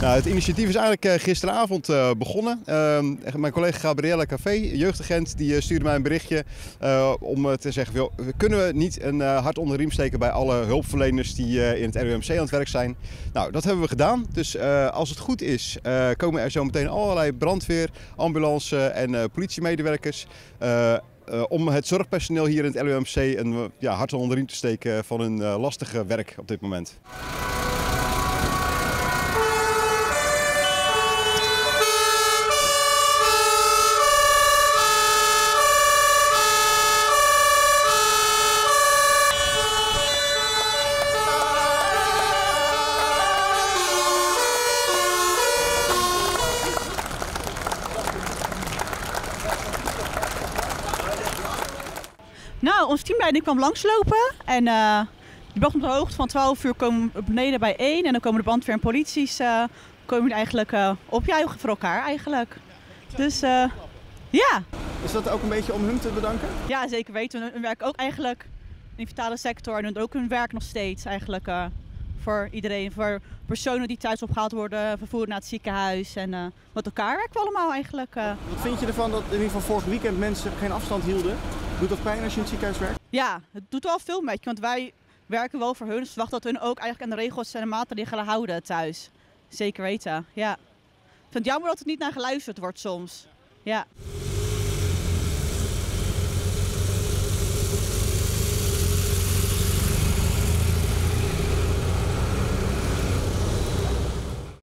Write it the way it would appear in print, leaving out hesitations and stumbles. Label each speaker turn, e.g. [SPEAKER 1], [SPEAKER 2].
[SPEAKER 1] Nou, het initiatief is eigenlijk gisteravond begonnen. Mijn collega Gabriella Café, jeugdagent, die stuurde mij een berichtje om te zeggen: kunnen we niet een hart onder de riem steken bij alle hulpverleners die in het RUMC aan het werk zijn? Nou, dat hebben we gedaan. Dus als het goed is, komen er zo meteen allerlei brandweer, ambulance en politiemedewerkers om het zorgpersoneel hier in het LUMC een hart onder de riem te steken van hun lastige werk op dit moment.
[SPEAKER 2] Nou, onze teamleiding kwam langslopen en die bracht op de hoogte van 12 uur komen we beneden bij 1 en dan komen de brandweer en polities komen eigenlijk opjuichen voor elkaar eigenlijk. Dus ja.
[SPEAKER 3] Is dat ook een beetje om hun te bedanken?
[SPEAKER 2] Ja, zeker weten. Hun werken ook eigenlijk in de vitale sector en doen ook hun werk nog steeds eigenlijk voor iedereen. Voor personen die thuis opgehaald worden, vervoerd naar het ziekenhuis en met elkaar werken we allemaal eigenlijk.
[SPEAKER 3] Wat vind je ervan dat in ieder geval vorig weekend mensen geen afstand hielden? Doet dat pijn als je in het ziekenhuis werkt?
[SPEAKER 2] Ja, het doet wel veel met je, want wij werken wel voor hun. Dus we verwachten dat hun ook eigenlijk aan de regels en de maatregelen houden thuis. Zeker weten, ja. Ik vind het jammer dat er niet naar geluisterd wordt soms. Ja.